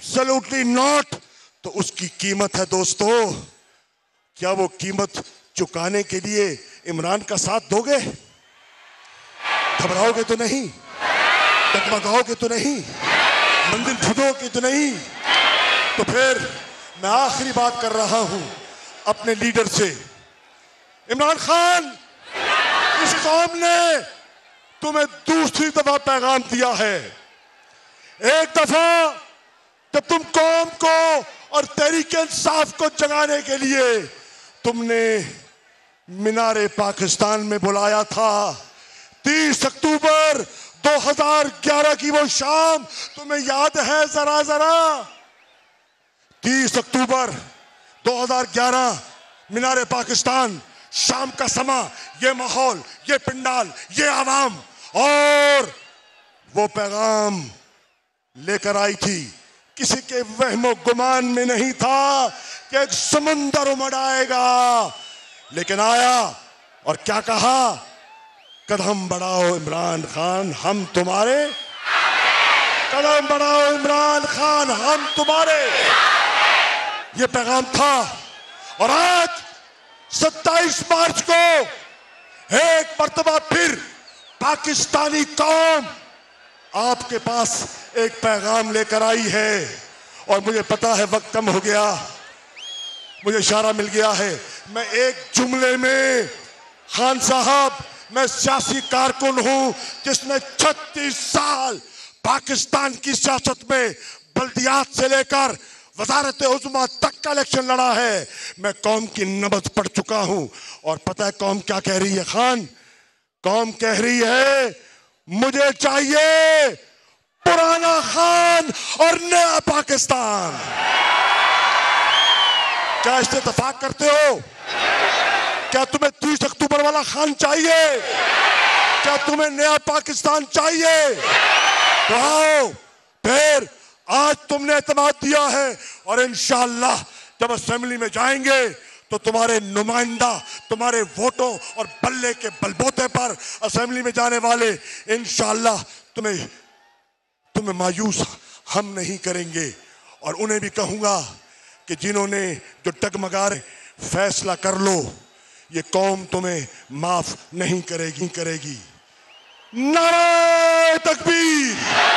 Absolutely not. तो उसकी कीमत है दोस्तों, क्या वो कीमत चुकाने के लिए इमरान का साथ दोगे? घबराओगे तो नहीं, डगमगाओगे तो नहीं, मंजिल ढूंढोगे तो नहीं? तो फिर मैं आखिरी बात कर रहा हूं अपने लीडर से। इमरान खान, इस कौम ने तुम्हें दूसरी दफा पैगाम दिया है। एक दफा जब तुम कौम को और तहरीक-ए-इंसाफ को जगाने के लिए तुमने मीनारे पाकिस्तान में बुलाया था। 30 अक्टूबर 2011 की वो शाम तुम्हें याद है? जरा जरा 30 अक्टूबर 2011 मीनारे पाकिस्तान, शाम का समा, ये माहौल, ये पिंडाल, ये आवाम, और वो पैगाम लेकर आई थी। किसी के वहमो गुमान में नहीं था कि एक समंदर उमड़ आएगा, लेकिन आया। और क्या कहा? कदम बढ़ाओ इमरान खान, हम तुम्हारे। कदम बढ़ाओ इमरान खान, हम तुम्हारे। ये पैगाम था। और आज 27 मार्च को एक मर्तबा फिर पाकिस्तानी कौम आपके पास एक पैगाम लेकर आई है। और मुझे पता है वक्त कम हो गया, मुझे इशारा मिल गया है। मैं एक जुमले में, खान साहब, मैं सियासी कारकुन हूं जिसने 36 साल पाकिस्तान की सियासत में बल्दियात से लेकर वजारत उज़्मा तक का इलेक्शन लड़ा है। मैं कौम की नबज पढ़ चुका हूं। और पता है कौम क्या कह रही है खान? कौम कह रही है, मुझे चाहिए पुराना खान और नया पाकिस्तान। क्या इससे इत्तेफाक करते हो? क्या तुम्हें 30 अक्टूबर वाला खान चाहिए? क्या तुम्हें नया पाकिस्तान चाहिए? तो आओ फिर, आज तुमने एतमाद दिया है और इंशाअल्लाह जब असेंबली में जाएंगे तो तुम्हारे नुमाइंदा तुम्हारे वोटों और बल्ले के बलबोते पर असेंबली में जाने वाले इंशाअल्लाह तुम्हें मायूस हम नहीं करेंगे। और उन्हें भी कहूंगा कि जिन्होंने जो डगमगा रहे, फैसला कर लो, ये कौम तुम्हें माफ नहीं करेगी। नारे तकबीर।